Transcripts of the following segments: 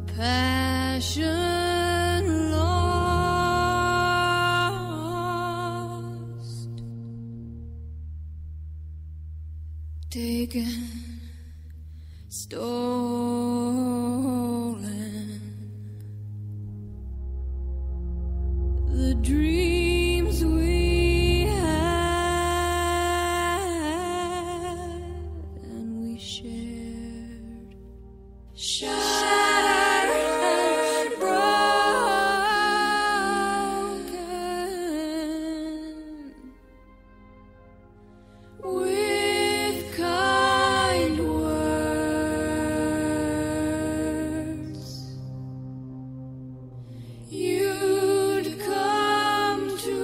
passion lost, taken, stolen, the dreams we had and we shared, shattered, broken, with kind words. You'd come to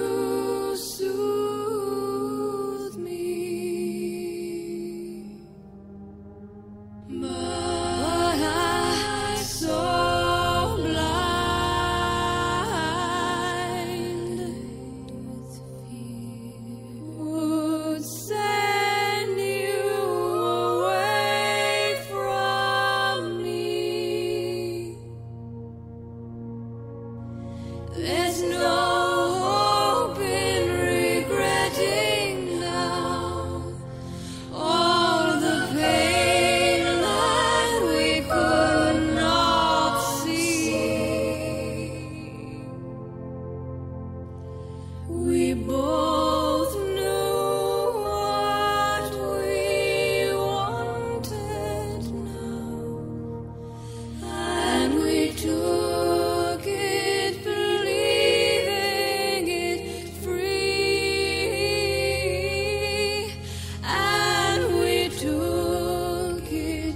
soothe me, but I so blind with fear would send you away from me. There's no hope in regretting now all the pain that we could not see. We both knew what we wanted now, and we took it, believing it free, and we took it,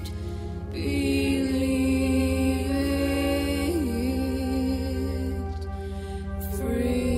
believing it free.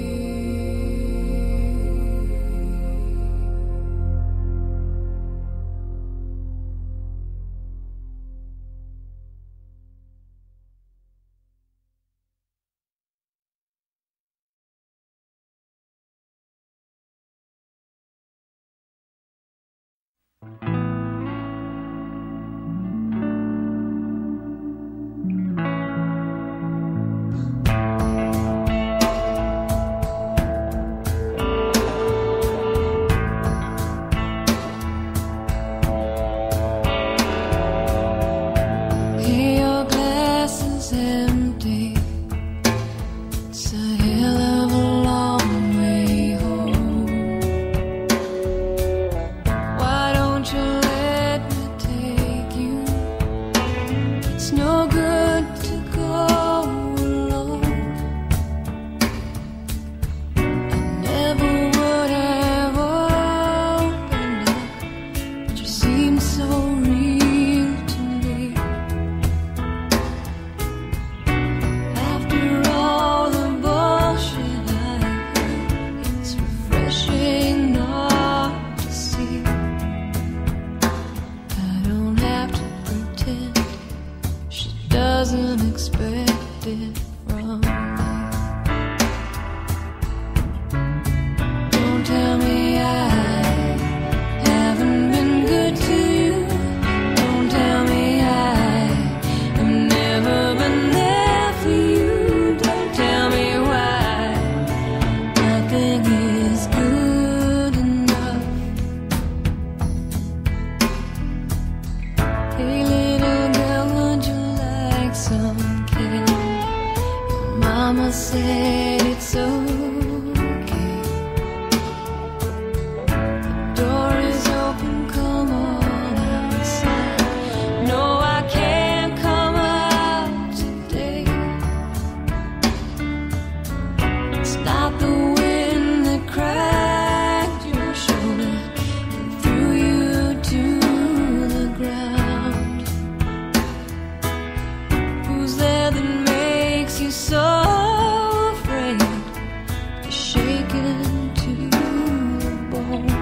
Your glass is empty. It's a hell of a long way home. Why don't you let me take you? It's no good to go alone. I never would have opened up, but you seem so real to me. After all the bullshit I heard, it's refreshing not to see. I don't have to pretend she doesn't expect it from me. Don't tell me I haven't been good to you. Don't tell me I have never been there for you. Don't tell me why nothing is good enough. Hey little girl, would you like some candy? Mama said it's okay. The door is open, come on outside. No, I can't come out today. It's not the wind that cracked your shoulder and threw you to the ground. Who's there that makes you so afraid? You're shaken to the bone.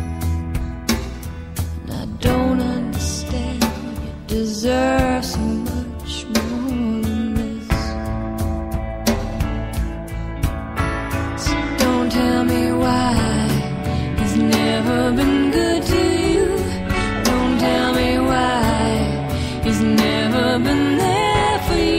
And I don't understand. You deserve so much more than this. So don't tell me why he's never been good to you. Don't tell me why he's never been there for you.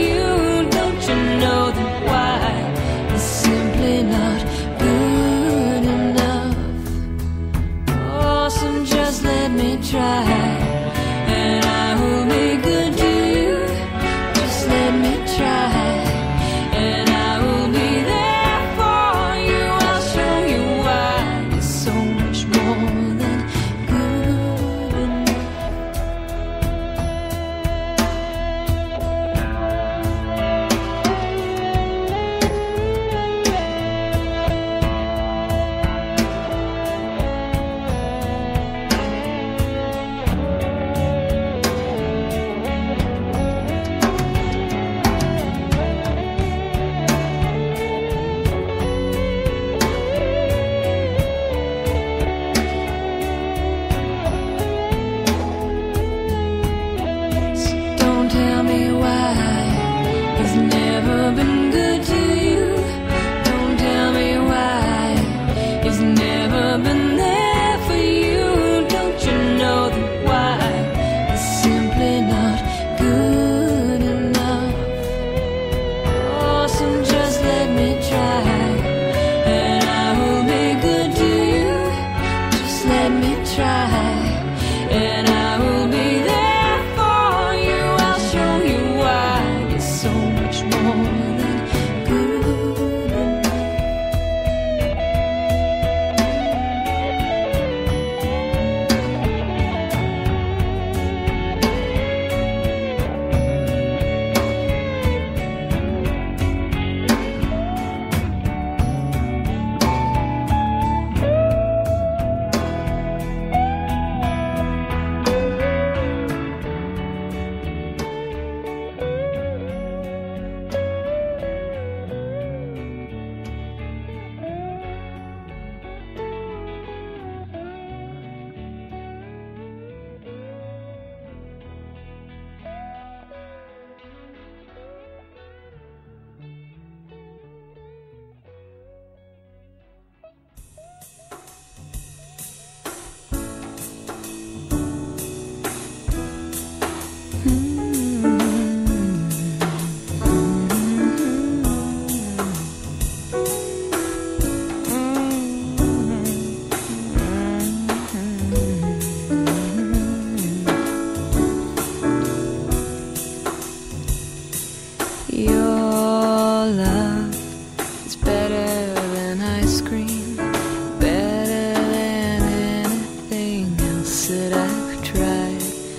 Your love is better than ice cream, better than anything else that I've tried.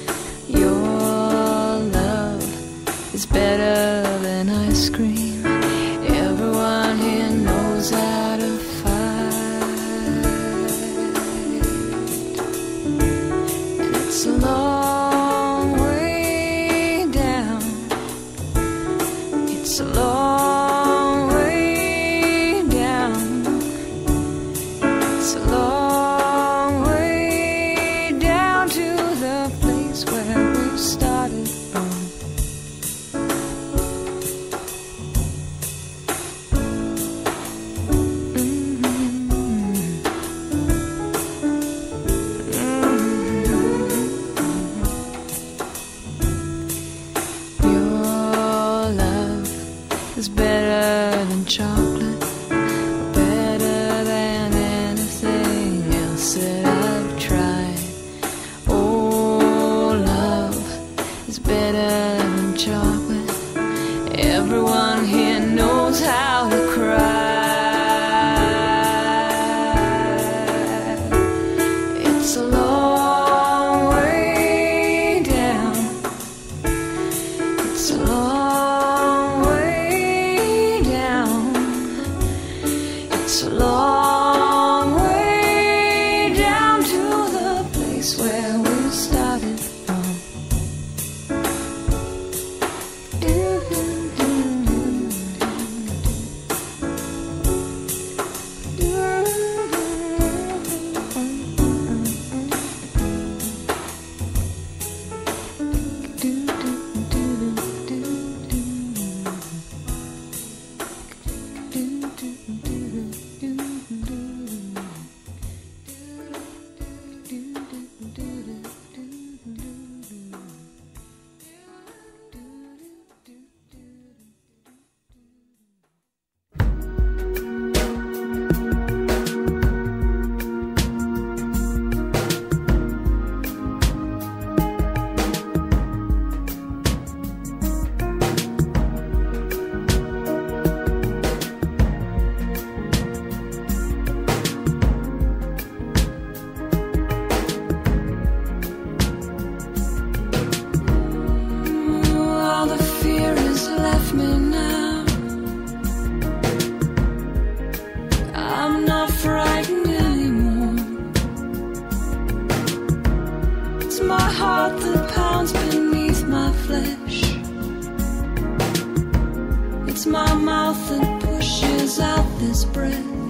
Your love is better than ice cream. Everyone here knows how to fight. And it's a long way down. It's a long way down. It's a long way down to the place where we started from. Is better than chocolate, better than anything else that I've tried. Oh, love is better than chocolate. Everyone here knows how to cry. It's a long way down. It's a long way down. It's a long way down to the place where we started from. All the fear has left me now. I'm not frightened anymore. It's my heart that pounds beneath my flesh. It's my mouth that pushes out this breath.